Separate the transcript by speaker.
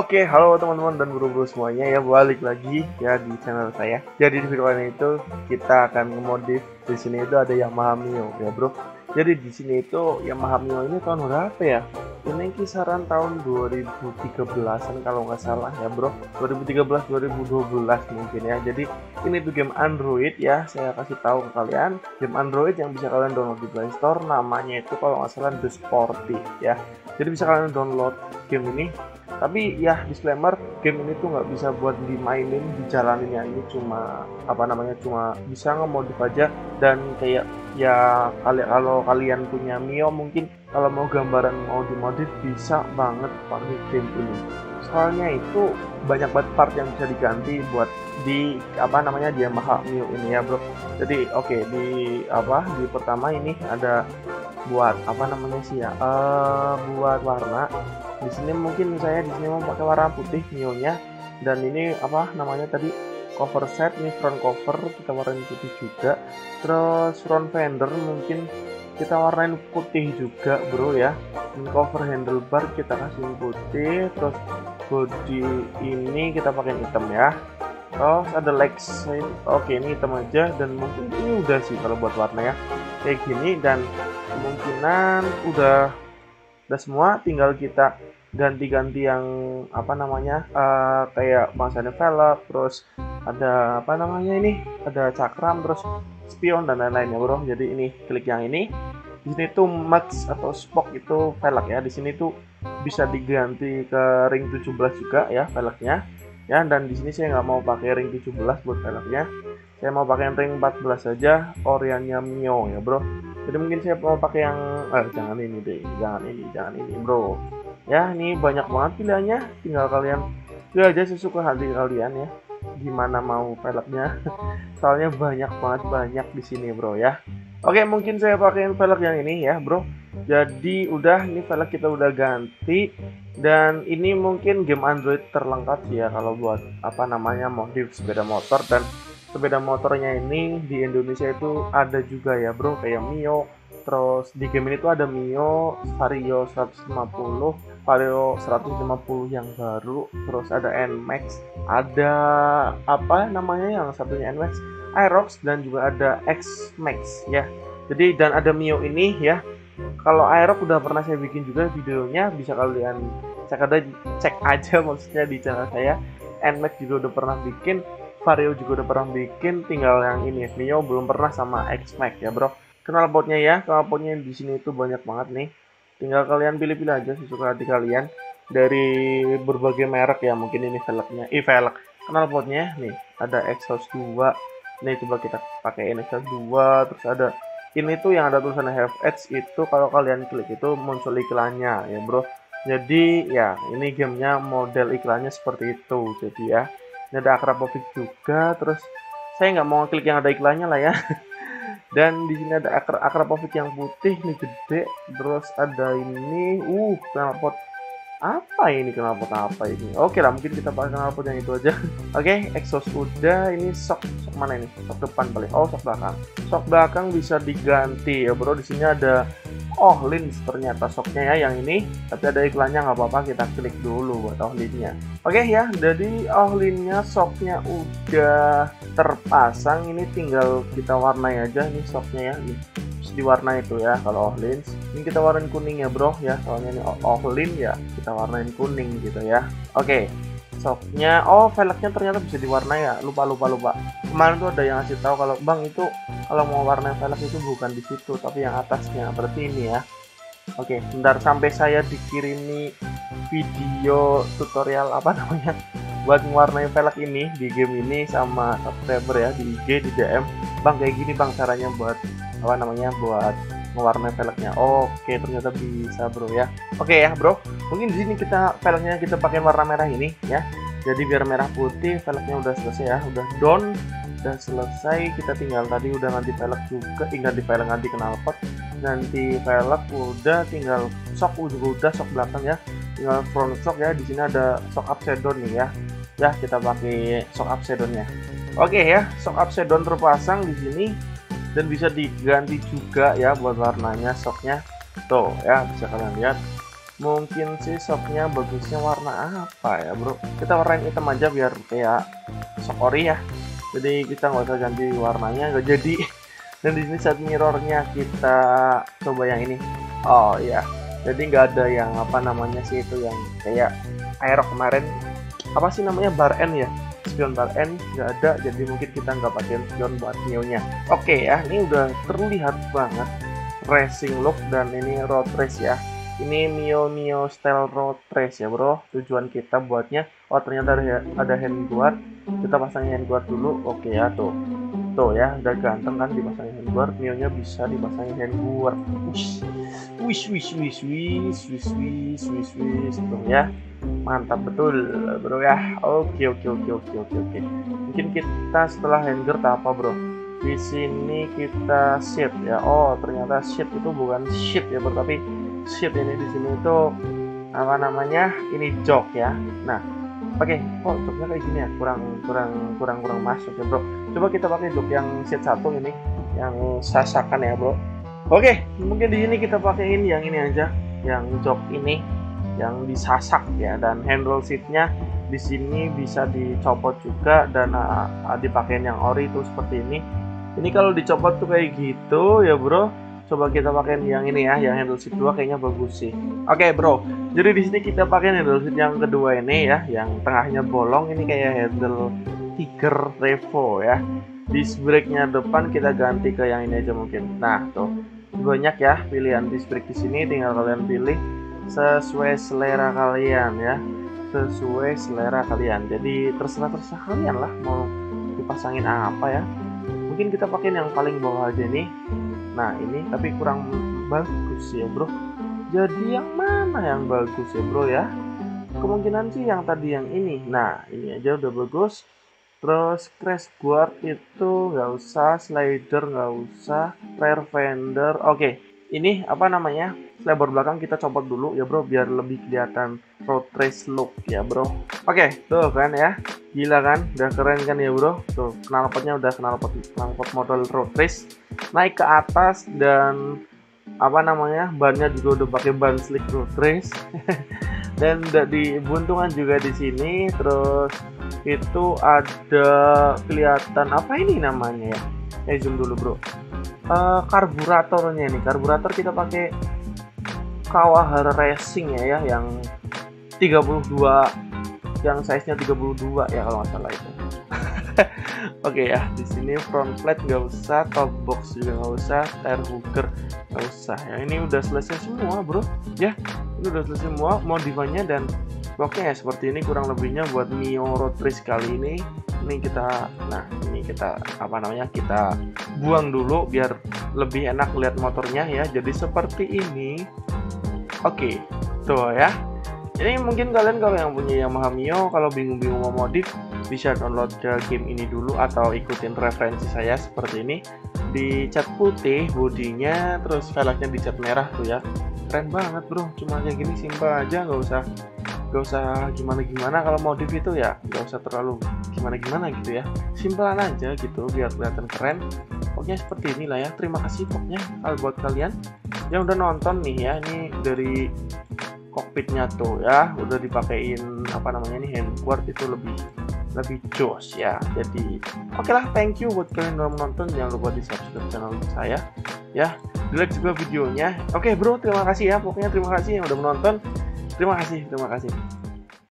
Speaker 1: Oke, halo teman-teman dan guru-guru semuanya ya, balik lagi ya di channel saya. Jadi di video ini itu kita akan ngemodif. Di sini itu ada Yamaha Mio ya, Bro. Jadi di sini itu Yamaha Mio ini tahun berapa ya? Ini kisaran tahun 2013-an kalau nggak salah ya, Bro. 2013 2012 mungkin ya. Jadi ini tuh game Android ya. Saya kasih tahu ke kalian, game Android yang bisa kalian download di Play Store, namanya itu kalau nggak salah The Sporty ya. Jadi bisa kalian download game ini. Tapi ya disclaimer, game ini tuh nggak bisa buat dimainin, dijalanin ya. Ini cuma cuma bisa ngemodif aja. Dan kayak ya kalau kalian punya Mio, mungkin kalau mau gambaran mau dimodif bisa banget pakai game ini. Soalnya itu banyak banget part yang bisa diganti buat di di Yamaha Mio ini ya, Bro. Jadi oke, di pertama ini ada buat buat warna. Di sini mungkin saya di sini mau pakai warna putih Mio-nya, dan ini cover set, ini front cover kita warnain putih juga. Terus front fender mungkin kita warnain putih juga, Bro ya. Ini cover handlebar kita kasih putih, terus body ini kita pakai hitam ya. Terus ada legs, oke ini hitam aja, dan mungkin ini udah sih kalau buat warna ya kayak gini. Dan kemungkinan udah semua, tinggal kita ganti-ganti yang kayak bangsanya velg, terus ada ada cakram, terus spion dan lain-lain ya, Bro. Jadi ini klik yang ini. Di sini tuh max atau spoke itu velg ya. Di sini tuh bisa diganti ke ring 17 juga ya velgnya. Ya, dan di sini saya nggak mau pakai ring 17 buat velgnya. Saya mau pakai ring 14 saja, Oriannya Mio ya, Bro. Jadi mungkin saya mau pakai yang jangan ini, Bro. Ya, ini banyak banget pilihannya, tinggal kalian pilih aja sesuka hati kalian ya. Gimana mau velgnya? Soalnya banyak di sini, Bro ya. Oke, mungkin saya pakai velg yang ini ya, Bro. Jadi udah, ini velg kita udah ganti, dan ini mungkin game Android terlengkap sih ya kalau buat modif sepeda motor. Dan sepeda motornya ini di Indonesia itu ada juga ya, Bro, kayak Mio. Terus di game ini tuh ada Mio Vario 150, Vario 150 yang baru, terus ada NMAX, ada yang satunya NMAX, Aerox, dan juga ada X-Max ya. Jadi dan ada Mio ini ya. Kalau Aerox udah pernah saya bikin juga videonya, bisa kalian cek aja maksudnya di channel saya. NMAX juga udah pernah bikin, Vario juga udah pernah bikin, tinggal yang ini Mio belum pernah sama X-Max ya, Bro. Knalpotnya ya, knalpotnya di sini itu banyak banget nih. Tinggal kalian pilih-pilih aja sesuka hati kalian dari berbagai merek ya. Mungkin ini velgnya, velg knalpotnya nih ada exhaust 2. Nih coba kita pakai exhaust 2. Terus ada ini tuh yang ada tulisan Have Edge, itu kalau kalian klik itu muncul iklannya ya, Bro. Jadi ya ini gamenya model iklannya seperti itu. Jadi ya ini ada Akrapovic juga. Terus saya nggak mau klik yang ada iklannya lah ya. Dan di sini ada Akrapovic yang putih nih, gede. Terus ada ini knalpot apa ini? Oke lah, mungkin kita pakai knalpot yang itu aja. Oke, exhaust udah. Ini sok mana ini? Sok depan paling. Sok belakang. Sok belakang bisa diganti ya, Bro. Di sini ada Ohlins ternyata soknya ya yang ini, tapi ada iklannya, nggak apa-apa, kita klik dulu buat Ohlinnya. Oke ya, jadi Ohlinnya, soknya udah terpasang, ini tinggal kita warnai aja nih soknya ya. Ini terus diwarnai itu ya kalau Ohlins. Ini kita warnain kuning ya, Bro ya, soalnya ini Ohlin ya, kita warnain kuning gitu ya. Oke, soknya velgnya ternyata bisa diwarnai ya, lupa. Kemarin tuh ada yang ngasih tahu kalau Bang itu kalau mau warna velg itu bukan di situ tapi yang atasnya, berarti ini ya. Oke, bentar sampai saya dikirimi video tutorial buat mewarnai velg ini di game ini sama subscriber ya di IG, di DM. Bang kayak gini Bang caranya buat buat mewarnai velgnya. Oke, ternyata bisa, Bro ya. Oke ya, Bro. Mungkin di sini velgnya kita pakai warna merah ini ya. Jadi biar merah putih, velgnya udah selesai ya, udah done. Udah selesai, kita tinggal tadi udah ganti velg juga, tinggal di velg ganti knalpot, ganti velg udah, tinggal shock juga udah, shock belakang ya, tinggal front shock ya. Di sini ada shock upside down nih ya. Ya, kita pakai shock upside down-nya. Oke ya, shock upside down terpasang di sini dan bisa diganti juga ya buat warnanya shocknya. Tuh ya, bisa kalian lihat. Mungkin sih shocknya bagusnya warna apa ya bro, kita warnain hitam aja biar kayak shock ori ya, jadi kita nggak usah ganti warnanya, nggak jadi. Dan di sini side mirrornya kita coba yang ini. Oh iya, jadi nggak ada yang apa namanya sih itu yang kayak Aerox kemarin, apa sih namanya, bar end ya, spion bar end nggak ada, jadi mungkin kita nggak pakai spion buat Mio-nya. Oke ya, ini udah terlihat banget racing look dan ini road race ya. Ini Mio style road race ya bro. Tujuan kita buatnya, oh ternyata ada handguard, kita pasangin handguard dulu. Oke ya, tuh ya, udah ganteng kan dipasangin handguard. Mio-nya bisa dipasangin handguard. Tuh ya, mantap betul bro ya. Oke. Mungkin kita setelah handguard apa bro, di sini kita sheet ya. Oh ternyata sheet itu bukan sheet ya bro, tapi sheet ini di sini itu apa namanya, ini jok ya. Nah oke, kok joknya kayak gini ya, kurang masuk ya bro. Coba kita pakai jok yang sheet 1 ini, yang sasakan ya bro. Oke, mungkin di sini kita pakein yang ini aja, yang jok ini yang disasak ya. Dan handle seatnya di sini bisa dicopot juga, dan dipakein yang ori itu seperti ini. Ini kalau dicopot tuh kayak gitu ya bro. Coba kita pakai yang ini ya, yang handle seat 2 kayaknya bagus sih. Oke bro, jadi di sini kita pakai handle seat yang kedua ini ya, yang tengahnya bolong ini kayak handle Tiger Revo ya. Disc brake-nya depan kita ganti ke yang ini aja mungkin. Nah tuh, banyak ya pilihan disc brake di sini, tinggal kalian pilih sesuai selera kalian ya, sesuai selera kalian. Jadi terserah kalian lah mau dipasangin apa ya. Mungkin kita pakai yang paling bawah aja nih. Nah ini tapi kurang bagus ya bro, jadi yang mana yang bagus ya bro ya? Kemungkinan sih yang tadi yang ini. Nah ini aja udah bagus. Terus crash guard itu nggak usah, slider nggak usah, rear fender. Oke, ini apa namanya, lebar belakang kita copot dulu ya bro, biar lebih kelihatan road race look ya bro. Oke, tuh kan ya, gila kan, udah keren kan ya bro. Tuh knalpotnya udah knalpot model road race, naik ke atas, dan apa namanya, bannya juga udah pakai ban slick road race. Dan udah dibuntungan juga di sini. Terus itu ada kelihatan apa ini namanya ya, zoom dulu bro. Karburatornya nih, karburator kita pakai Kawahara Racing ya, yang 32, yang size-nya 32 ya kalau nggak salah itu. Oke ya, di sini front plate nggak usah, top box juga nggak usah, tire hooker nggak usah. Ya ini udah selesai semua bro ya, ini udah selesai semua modifannya, dan bloknya ya seperti ini kurang lebihnya buat Mio road race kali ini. Ini kita, nah ini kita apa namanya, kita buang dulu biar lebih enak lihat motornya ya. Jadi seperti ini. Oke, tuh ya. Ini mungkin kalian kalau yang punya Yamaha Mio, kalau bingung-bingung mau modif, bisa download ke game ini dulu atau ikutin referensi saya seperti ini. Dicat putih bodinya, terus velgnya dicat merah tuh ya. Keren banget bro, cuma kayak gini simpel aja, nggak usah gimana-gimana. Kalau modif itu ya nggak usah terlalu gimana-gimana gitu ya, simpelan aja gitu biar kelihatan keren. Pokoknya seperti inilah ya. Terima kasih pokoknya buat kalian yang udah nonton nih ya. Ini dari kokpitnya tuh ya, udah dipakein apa namanya nih, handguard itu lebih jos ya. Jadi oke lah, thank you buat kalian yang udah menonton. Jangan lupa di subscribe channel saya ya, di like juga videonya. Oke bro, terima kasih ya, pokoknya terima kasih yang udah menonton. Terima kasih.